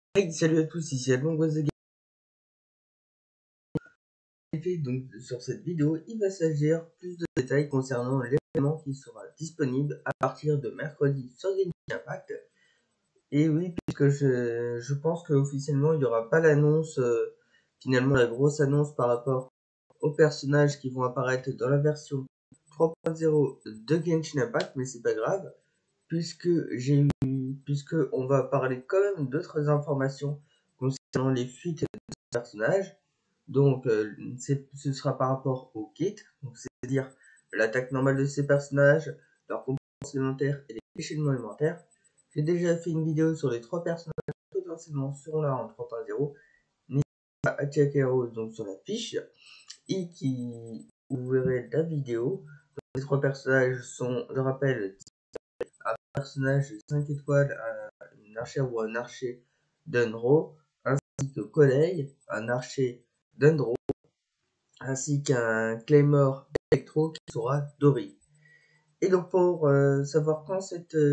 Hey, salut à tous, ici Alban Guazaga. Donc, sur cette vidéo, il va s'agir plus de détails concernant l'événement qui sera disponible à partir de mercredi sur Genshin Impact. Et oui, puisque je pense qu'officiellement, il n'y aura pas l'annonce, finalement la grosse annonce par rapport aux personnages qui vont apparaître dans la version 3.0 de Genshin Impact, mais c'est pas grave, puisque on va parler quand même d'autres informations concernant les fuites de ce personnage. Donc, ce sera par rapport au kit, c'est-à-dire l'attaque normale de ces personnages, leurs compétences élémentaires et les déchaînements élémentaires. J'ai déjà fait une vidéo sur les 3 personnages potentiellement seront là en 3.0. N'hésitez pas à checker donc sur la fiche et vous verrez la vidéo. Les 3 personnages sont, je rappelle, un personnage 5 étoiles, un archer ou un archer d'Unro, ainsi que Collègue, un archer d'Unro, ainsi qu'un Claymore Electro qui sera Dory. Et donc pour savoir quand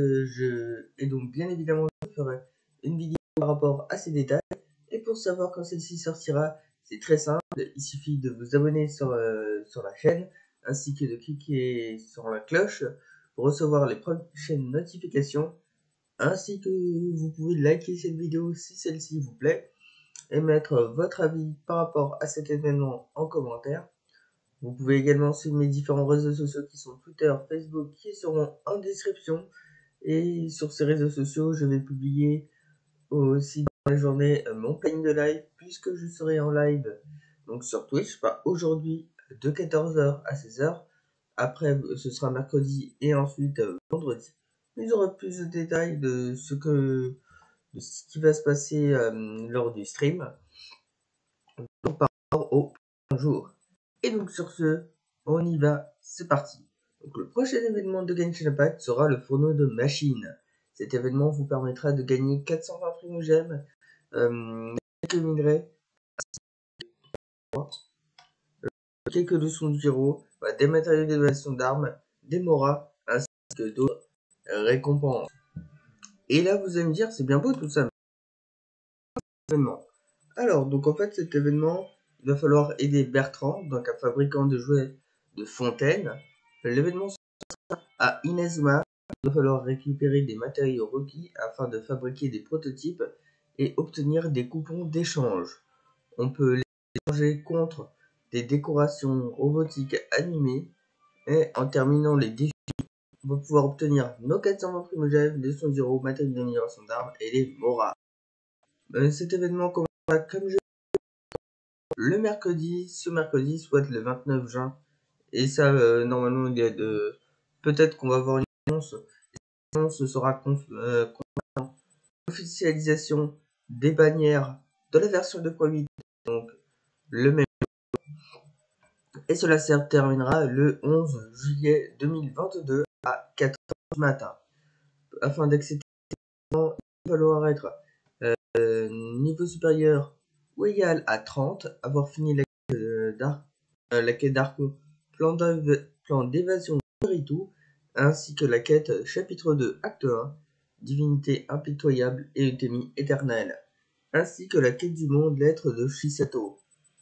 et donc bien évidemment je ferai une vidéo par rapport à ces détails. Et pour savoir quand celle-ci sortira, c'est très simple, il suffit de vous abonner sur la chaîne, ainsi que de cliquer sur la cloche pour recevoir les prochaines notifications, ainsi que vous pouvez liker cette vidéo si celle-ci vous plaît, et mettre votre avis par rapport à cet événement en commentaire. Vous pouvez également suivre mes différents réseaux sociaux qui sont Twitter, Facebook, qui seront en description. Et sur ces réseaux sociaux, je vais publier aussi dans la journée mon planning de live, puisque je serai en live donc sur Twitch, pas aujourd'hui, de 14h à 16h. Après, ce sera mercredi et ensuite vendredi. Vous aurez plus de détails de ce qui va se passer lors du stream. Donc, par rapport au jour. Et donc sur ce, on y va, c'est parti. Donc le prochain événement de Genshin Impact sera le fourneau de machines. Cet événement vous permettra de gagner 420 primo-gemmes, quelques minerais, quelques leçons de gyro, des matériaux d'évaluation d'armes, des moras, ainsi que d'autres récompenses. Et là vous allez me dire, c'est bien beau tout ça, mais événement. Alors, donc en fait cet événement, il va falloir aider Bertrand, donc un fabricant de jouets de fontaine. L'événement à Inazuma, il va falloir récupérer des matériaux requis afin de fabriquer des prototypes et obtenir des coupons d'échange. On peut les échanger contre des décorations robotiques animées et en terminant les défis, on va pouvoir obtenir nos 420 primogènes, les sons zéro, matériaux d'amélioration d'armes et les moras. Cet événement commencera comme le mercredi, soit le 29 juin. Et ça, normalement, il y a peut-être qu'on va avoir une annonce. Ce sera officialisation des bannières de la version 2.8, donc le même. Et cela se terminera le 11 juillet 2022 à 4h du matin. Afin d'accéder, il va falloir être niveau supérieur ou égal à 30, avoir fini la quête d'Arco, plan d'évasion de Ritu, ainsi que la quête chapitre 2 acte 1, divinité impitoyable et eutémie éternelle, ainsi que la quête du monde lettre de Shisato.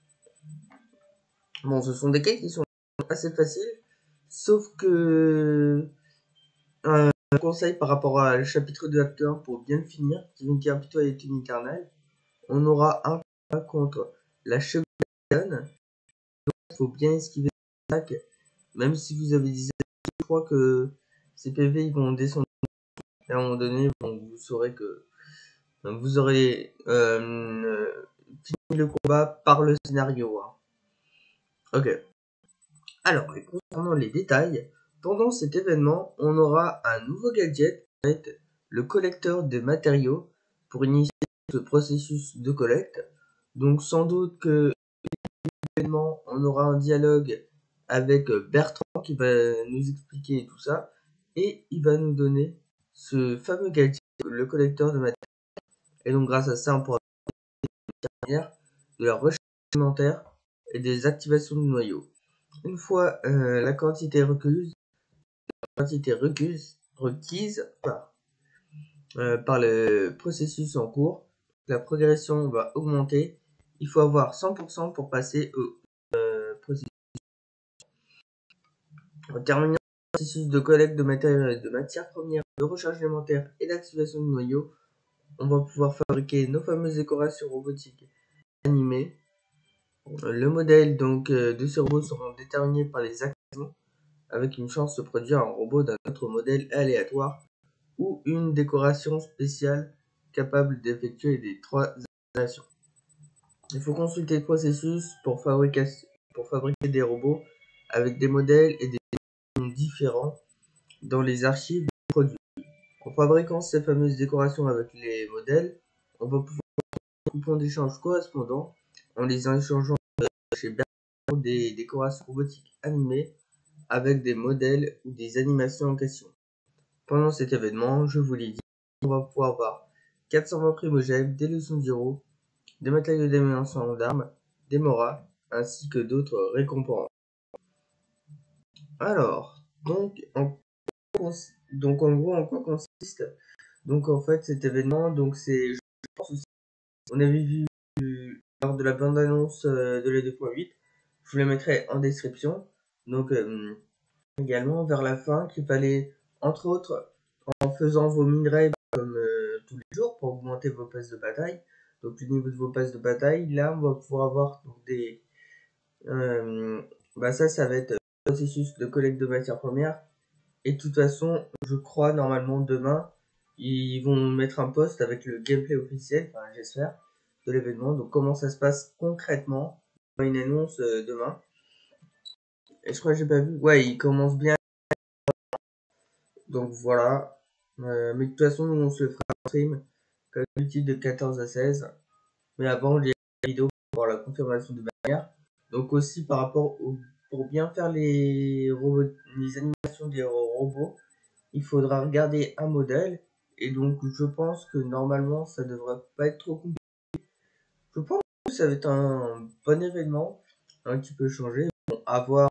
Bon, ce sont des quêtes qui sont assez faciles, sauf que un conseil par rapport à le chapitre 2 acte 1 pour bien le finir, divinité impitoyable et eutémie éternelle, on aura un contre la chevalière. Il faut bien esquiver l'attaque, même si vous avez des attaques, je crois que ces PV ils vont descendre. Et à un moment donné, bon, vous saurez que vous aurez fini le combat par le scénario. Hein. Ok. Alors, et concernant les détails, pendant cet événement, on aura un nouveau gadget, le collecteur de matériaux, pour initier ce processus de collecte. Donc, sans doute que l'événement, on aura un dialogue avec Bertrand qui va nous expliquer tout ça, et il va nous donner ce fameux gadget, le collecteur de matériaux. Et donc grâce à ça, on pourra faire de la recherche alimentaire et des activations de noyaux. Une fois la quantité requise par le processus en cours, la progression va augmenter. Il faut avoir 100% pour passer au processus. En terminant le processus de collecte de matériel, de matières premières, de recherche élémentaire et d'activation de noyaux, on va pouvoir fabriquer nos fameuses décorations robotiques animées. Le modèle donc de ce robot sera déterminé par les actions, avec une chance de produire un robot d'un autre modèle aléatoire ou une décoration spéciale capable d'effectuer les 3 actions. Il faut consulter le processus pour fabriquer des robots avec des modèles et des noms différents dans les archives des produits. En fabriquant ces fameuses décorations avec les modèles, on va pouvoir faire des coupons d'échange correspondants en les échangeant chez Bertrand des décorations robotiques animées avec des modèles ou des animations en question. Pendant cet événement, je vous l'ai dit, on va pouvoir avoir 420 primogènes, des leçons d'Hiro, des matériaux d'amélioration d'armes, des moras, ainsi que d'autres récompenses. Alors, en gros, en quoi consiste donc en fait cet événement? Donc c'est, je pense aussi, on avait vu lors de la bande-annonce de la 2.8, je vous la mettrai en description. Donc également vers la fin qu'il fallait, entre autres, en faisant vos minerais comme tous les jours pour augmenter vos passes de bataille. Donc le niveau de vos passes de bataille, là on va pouvoir avoir donc, des... ça va être le processus de collecte de matières premières. Et de toute façon, je crois normalement demain, ils vont mettre un post avec le gameplay officiel, enfin j'espère, de l'événement. Donc comment ça se passe concrètement, une annonce demain. Et je crois que j'ai pas vu. Ouais, il commence bien. Donc voilà. Mais de toute façon, nous on se le fera en stream, comme d'habitude de 14 à 16. Mais avant, les vidéos pour avoir la confirmation de bannière. Donc aussi par rapport pour bien faire les robots, les animations des robots, il faudra regarder un modèle. Et donc je pense que normalement ça devrait pas être trop compliqué. Je pense que ça va être un bon événement, un petit peu changé. Bon, à voir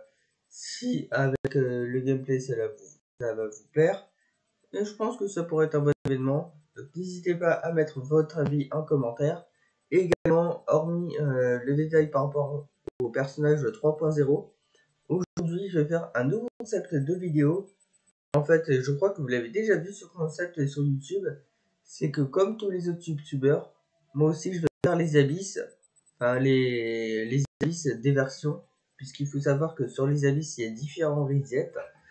si avec le gameplay ça va vous plaire. Et je pense que ça pourrait être un bon événement. Donc n'hésitez pas à mettre votre avis en commentaire. Et également, hormis le détail par rapport au personnage 3.0, aujourd'hui je vais faire un nouveau concept de vidéo. En fait, je crois que vous l'avez déjà vu ce concept sur YouTube. C'est que comme tous les autres youtubeurs, moi aussi je vais faire les abysses. Enfin les abysses des versions. Puisqu'il faut savoir que sur les abysses, il y a différents resets.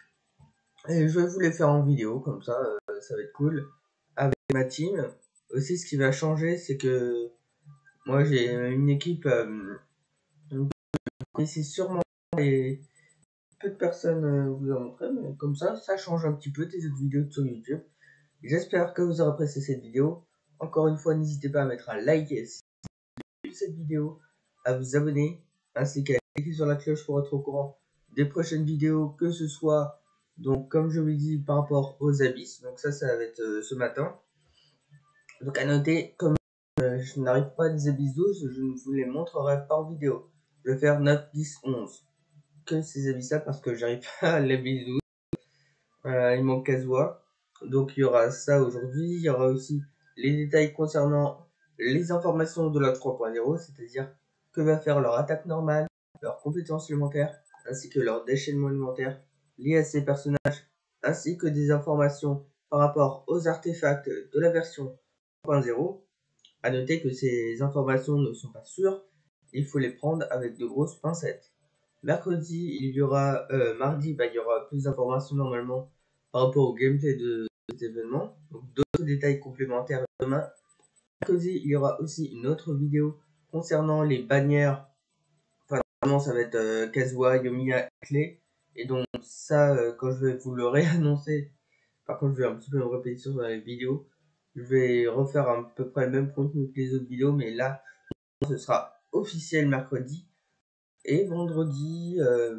Et je vais vous les faire en vidéo, comme ça, ça va être cool. Avec ma team. Aussi, ce qui va changer, c'est que moi j'ai une équipe. Vous connaissez sûrement les peu de personnes vous en montrer, mais comme ça change un petit peu des autres vidéos sur YouTube. J'espère que vous aurez apprécié cette vidéo. Encore une fois, n'hésitez pas à mettre un like si vous avez aimé cette vidéo, à vous abonner, ainsi qu'à cliquer sur la cloche pour être au courant des prochaines vidéos, que ce soit, donc comme je vous l'ai dit, par rapport aux abysses. Donc ça va être ce matin. Donc à noter, comme je n'arrive pas à des abysses 12, je ne vous les montrerai pas en vidéo. Je vais faire 9, 10, 11. Que ces abysses-là parce que j'arrive pas à l'abysse 12. Il manque Kazuha. Donc il y aura ça aujourd'hui. Il y aura aussi les détails concernant les informations de la 3.0, c'est-à-dire que va faire leur attaque normale, leurs compétences élémentaires, ainsi que leur déchaînement élémentaire liés à ces personnages, ainsi que des informations par rapport aux artefacts de la version 3.0. A noter que ces informations ne sont pas sûres, il faut les prendre avec de grosses pincettes. Mercredi, mardi, il y aura plus d'informations normalement par rapport au gameplay de cet événement. Donc d'autres détails complémentaires demain. Mercredi, il y aura aussi une autre vidéo concernant les bannières. Enfin, normalement, ça va être Kazuha, Yomiya, Clé. Et donc ça, quand je vais vous le réannoncer, par contre, je vais un petit peu me répéter sur les vidéos. Je vais refaire à peu près le même contenu que les autres vidéos, mais là, ce sera officiel mercredi. Et vendredi,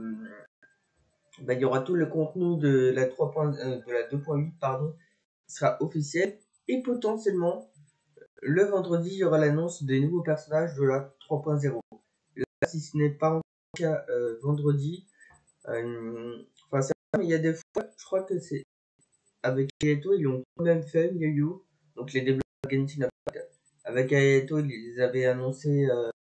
il y aura tout le contenu de la 2.8 pardon, qui sera officiel. Et potentiellement, le vendredi, il y aura l'annonce des nouveaux personnages de la 3.0. Là, si ce n'est pas en cas vendredi, mais il y a des fois, je crois que c'est. Avec Kireto, ils l'ont quand même fait, Yo-Yo. Donc les développeurs Genshin Impact. avec Ayato, ils les avaient annoncé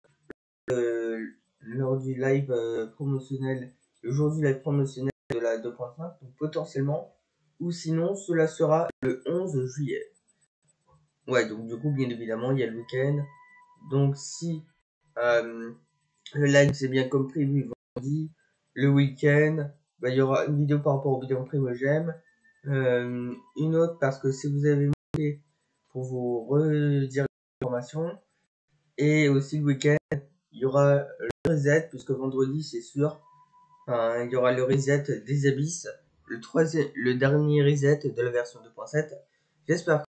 lors du live promotionnel, le jour du live promotionnel de la 2.5, donc potentiellement, ou sinon cela sera le 11 juillet. Ouais, donc du coup, bien évidemment, il y a le week-end. Donc si le live c'est bien comme prévu vendredi, le week-end, il y aura une vidéo par rapport aux vidéos Primogem, une autre parce que si vous avez manqué pour vous redire l'information, et aussi le week-end, il y aura le reset, puisque vendredi c'est sûr, il y aura le reset des abysses, le dernier reset de la version 2.7. J'espère